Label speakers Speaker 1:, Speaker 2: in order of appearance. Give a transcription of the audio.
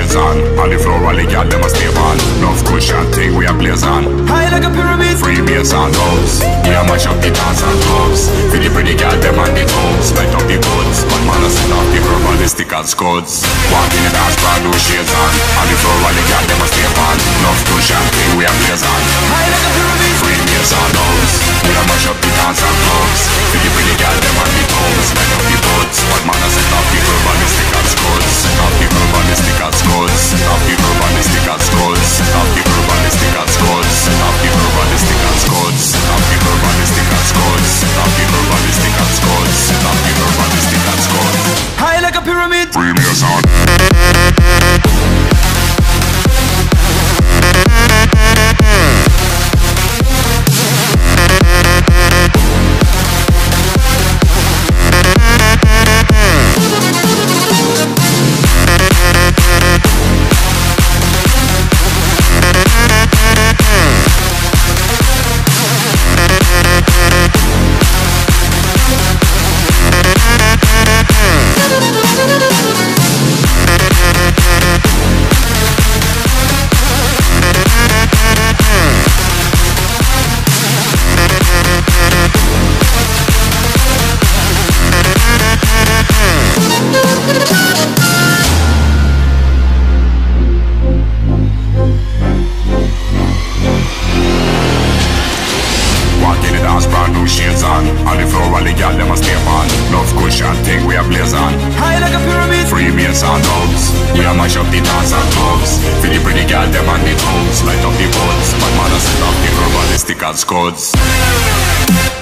Speaker 1: shades on. On the floor while the girl them a stay on. Enough cushion thing we a blaze on.
Speaker 2: High like a pyramid.
Speaker 1: Free bass and drums. We a mash up the dance and clubs. For the pretty girl them on the toes. Light up the goods. One man a set off the verbalistic and scuds. Walk in the dance brand new shades on. On the floor while the girl them a stay on. Enough cushion thing we a blaze on.
Speaker 2: High like a pyramid.
Speaker 1: Free bass and drums. We a mash up the dance and clubs. For the pretty girl them on the toes. Light up the goods. One man a set off the verbalistic and scuds. Set off the verbalistic and scuds. Set off the verbalistic and scuds. Set off the verbalistic and scuds. Set off the verbalistic and scuds. Set off the verbalistic and scuds. Set off the verbalistic and scuds. Set off the verbalistic and scuds.
Speaker 2: High like a pyramid.
Speaker 1: Free bass and shades on. On the floor while the girl them a stay on. Enough cushion thing we a blaze on.
Speaker 2: High like a pyramid.
Speaker 1: Free bass and drums. We a mash up the dance and clubs. For the pretty girl them on the toes. Light up the buds. One man a set off the verbalistic and scuds.